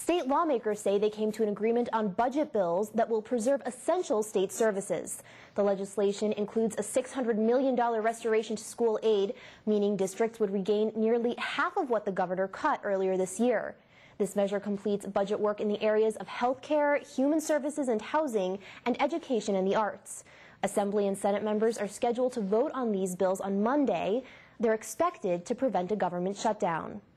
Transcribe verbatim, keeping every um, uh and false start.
State lawmakers say they came to an agreement on budget bills that will preserve essential state services. The legislation includes a six hundred million dollars restoration to school aid, meaning districts would regain nearly half of what the governor cut earlier this year. This measure completes budget work in the areas of health care, human services and housing, and education and the arts. Assembly and Senate members are scheduled to vote on these bills on Monday. They're expected to prevent a government shutdown.